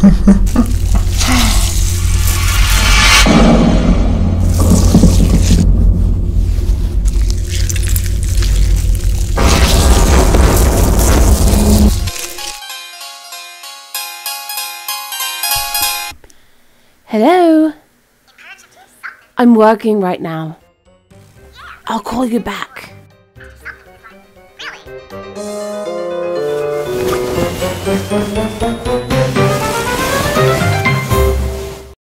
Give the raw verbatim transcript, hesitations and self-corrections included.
Hello? I'm working right now. I'll call you back. Really?